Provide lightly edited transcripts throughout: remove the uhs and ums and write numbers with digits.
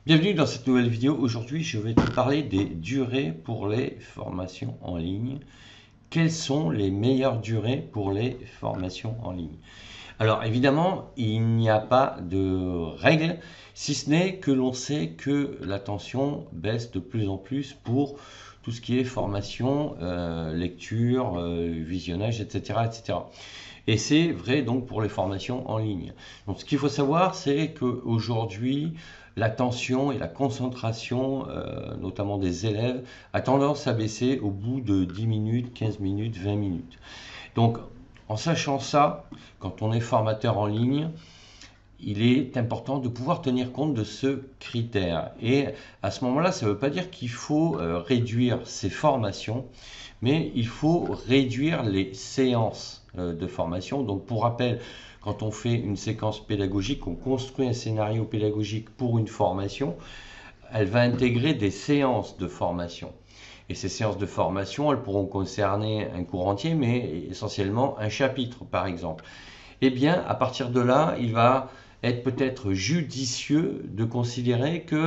Bienvenue dans cette nouvelle vidéo. Aujourd'hui, je vais te parler des durées pour les formations en ligne. Quelles sont les meilleures durées pour les formations en ligne? Alors évidemment, il n'y a pas de règle, si ce n'est que l'on sait que la tension baisse de plus en plus pour tout ce qui est formation, lecture, visionnage, etc., etc. Et c'est vrai donc pour les formations en ligne. Donc ce qu'il faut savoir, c'est qu'aujourd'hui, l'attention et la concentration, notamment des élèves, a tendance à baisser au bout de 10 minutes, 15 minutes, 20 minutes. Donc en sachant ça, quand on est formateur en ligne, il est important de pouvoir tenir compte de ce critère. Et à ce moment-là, ça ne veut pas dire qu'il faut réduire ses formations, mais il faut réduire les séances de formation. Donc pour rappel, quand on fait une séquence pédagogique, on construit un scénario pédagogique pour une formation, elle va intégrer des séances de formation. Et ces séances de formation, elles pourront concerner un cours entier, mais essentiellement un chapitre, par exemple. Eh bien, à partir de là, il va être peut-être judicieux de considérer que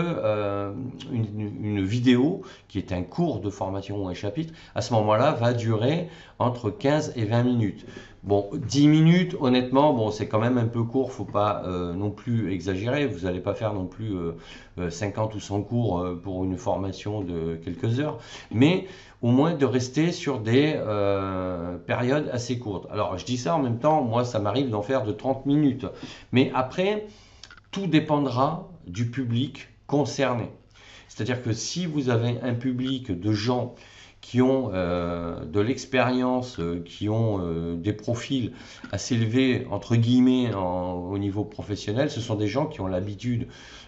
une vidéo, qui est un cours de formation ou un chapitre, à ce moment-là, va durer entre 15 et 20 minutes. Bon, 10 minutes, honnêtement, bon, c'est quand même un peu court, faut pas non plus exagérer. Vous n'allez pas faire non plus 50 ou 100 cours pour une formation de quelques heures, mais au moins de rester sur des périodes assez courtes. Alors, je dis ça en même temps, moi, ça m'arrive d'en faire de 30 minutes. Mais après, tout dépendra du public concerné. C'est-à-dire que si vous avez un public de gens qui ont de l'expérience, qui ont des profils assez élevés, entre guillemets, au niveau professionnel, ce sont des gens qui ont l'habitude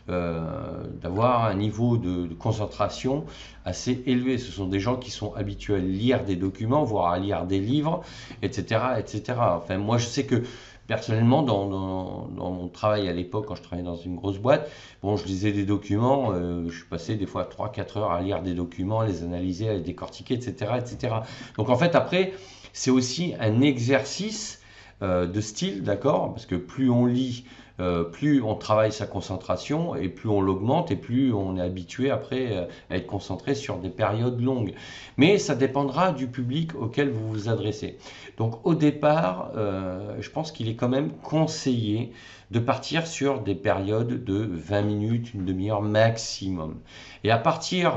d'avoir un niveau de concentration assez élevé. Ce sont des gens qui sont habitués à lire des documents, voire à lire des livres, etc., etc. Enfin, moi, je sais que personnellement, dans mon travail à l'époque, quand je travaillais dans une grosse boîte, bon, je lisais des documents, je passais des fois 3-4 heures à lire des documents, à les analyser, à les décortiquer, etc., etc. Donc en fait, après, c'est aussi un exercice de style, d'accord? Parce que plus on lit, plus on travaille sa concentration et plus on l'augmente et plus on est habitué après à être concentré sur des périodes longues. Mais ça dépendra du public auquel vous vous adressez. Donc au départ, je pense qu'il est quand même conseillé de partir sur des périodes de 20 minutes, une demi-heure maximum. Et à partir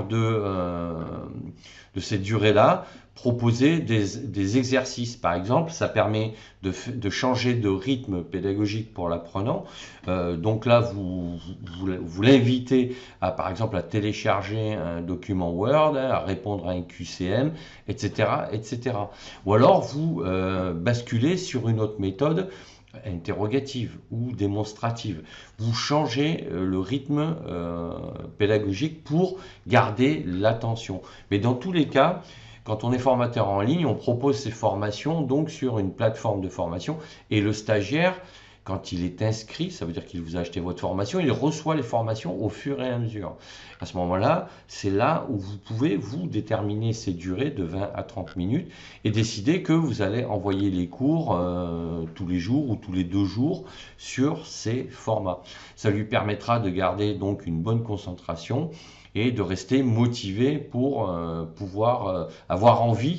de cette durée-là, proposer des exercices. Par exemple, ça permet de changer de rythme pédagogique pour l'apprenant. Donc là, vous l'invitez à, par exemple, à télécharger un document Word, à répondre à un QCM, etc., etc. Ou alors, vous basculez sur une autre méthode interrogative ou démonstrative. Vous changez le rythme pédagogique pour garder l'attention. Mais dans tous les cas, quand on est formateur en ligne, on propose ces formations donc sur une plateforme de formation et le stagiaire, quand il est inscrit, ça veut dire qu'il vous a acheté votre formation, il reçoit les formations au fur et à mesure. À ce moment-là, c'est là où vous pouvez vous déterminer ces durées de 20 à 30 minutes et décider que vous allez envoyer les cours tous les jours ou tous les 2 jours sur ces formats. Ça lui permettra de garder donc une bonne concentration et de rester motivé pour pouvoir avoir envie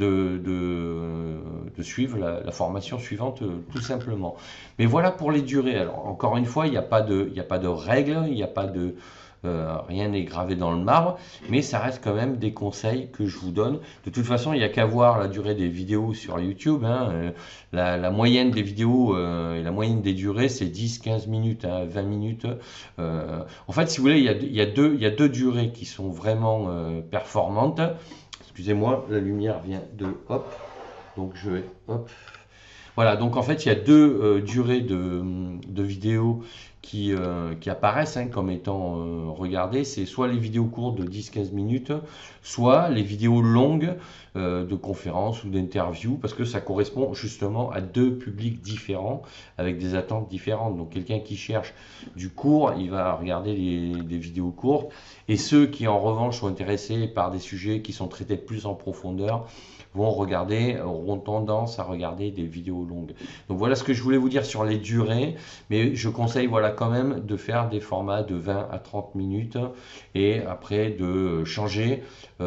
de suivre la formation suivante tout simplement. Mais voilà pour les durées. Alors encore une fois, il n'y a pas de règles, il n'y a pas de rien n'est gravé dans le marbre, mais ça reste quand même des conseils que je vous donne. De toute façon, il n'y a qu'à voir la durée des vidéos sur YouTube. La moyenne des vidéos et la moyenne des durées, c'est 10-15 minutes, 20 minutes. En fait, si vous voulez, il y a deux durées qui sont vraiment performantes. Excusez-moi, la lumière vient de hop. Donc je vais hop. Voilà, donc en fait, il y a deux durées de vidéos qui apparaissent comme étant regardées. C'est soit les vidéos courtes de 10-15 minutes, soit les vidéos longues de conférences ou d'interviews, parce que ça correspond justement à deux publics différents, avec des attentes différentes. Donc quelqu'un qui cherche du court, il va regarder des vidéos courtes, et ceux qui en revanche sont intéressés par des sujets qui sont traités plus en profondeur, auront tendance à regarder des vidéos longues. Donc voilà ce que je voulais vous dire sur les durées, mais je conseille voilà quand même de faire des formats de 20 à 30 minutes et après de changer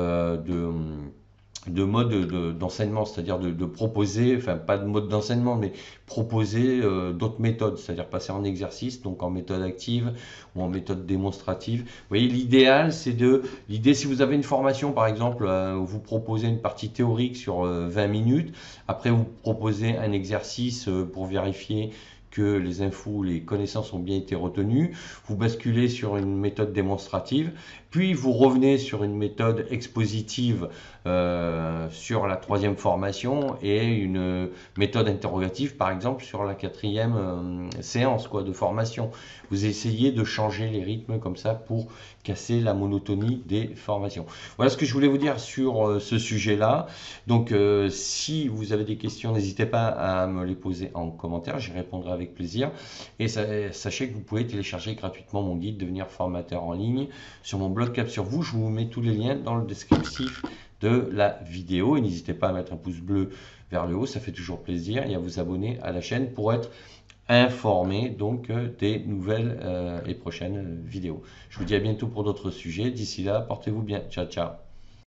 de mode d'enseignement, c'est-à-dire de proposer, enfin pas de mode d'enseignement, mais proposer d'autres méthodes, c'est-à-dire passer en exercice, donc en méthode active ou en méthode démonstrative. Vous voyez, l'idée si vous avez une formation par exemple, où vous proposez une partie théorique sur 20 minutes, après vous proposez un exercice pour vérifier que les infos, les connaissances ont bien été retenues, vous basculez sur une méthode démonstrative, puis vous revenez sur une méthode expositive sur la troisième formation et une méthode interrogative par exemple sur la quatrième séance de formation. Vous essayez de changer les rythmes comme ça pour casser la monotonie des formations. Voilà ce que je voulais vous dire sur ce sujet-là. Donc si vous avez des questions, n'hésitez pas à me les poser en commentaire, j'y répondrai avec plaisir. Et sachez que vous pouvez télécharger gratuitement mon guide Devenir formateur en ligne sur mon blog Cap sur vous. Je vous mets tous les liens dans le descriptif de la vidéo et n'hésitez pas à mettre un pouce bleu vers le haut, ça fait toujours plaisir, et à vous abonner à la chaîne pour être informé donc des nouvelles et prochaines vidéos. Je vous dis à bientôt pour d'autres sujets. D'ici là, portez-vous bien. Ciao, ciao.